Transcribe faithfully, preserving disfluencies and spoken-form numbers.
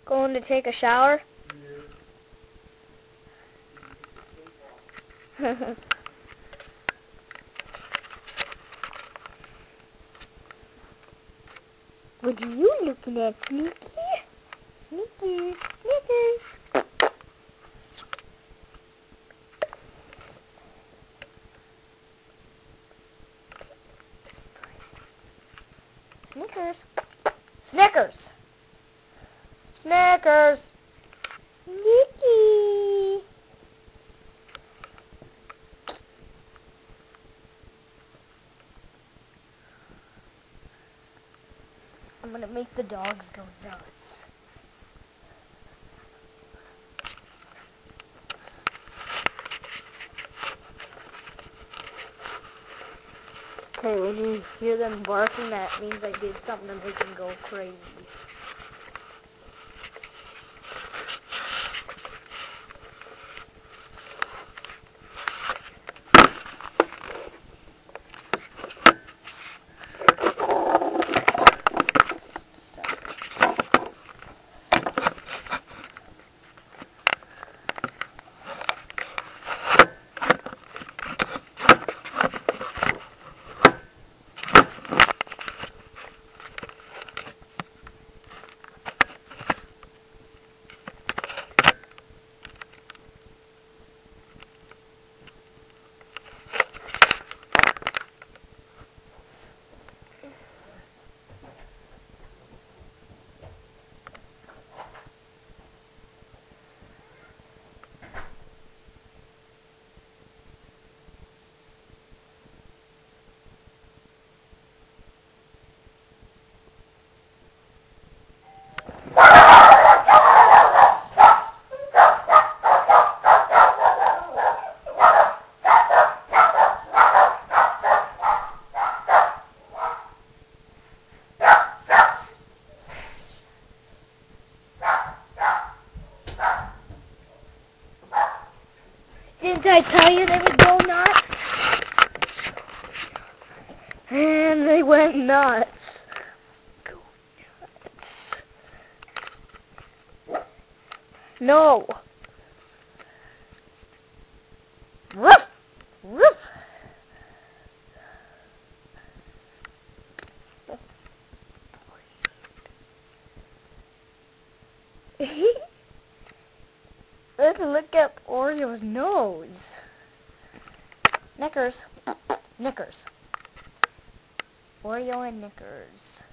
Going to take a shower? Yeah. What are you looking at, Sneaky? Sneaky, Snickers. Snickers. Snickers. Snickers. Sneaky. I'm gonna make the dogs go nuts. Okay, when you hear them barking, that means I did something to make them go crazy. Didn't I tell you they would go nuts? And they went nuts. Go nuts. No. Woof! Woof! Let's look at Oreo's nose. Knickers. Knickers. Oreo and Knickers.